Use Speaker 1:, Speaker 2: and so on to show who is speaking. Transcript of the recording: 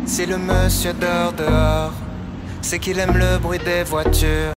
Speaker 1: Si le monsieur dort dehors, c'est qu'il aime le bruit des voitures.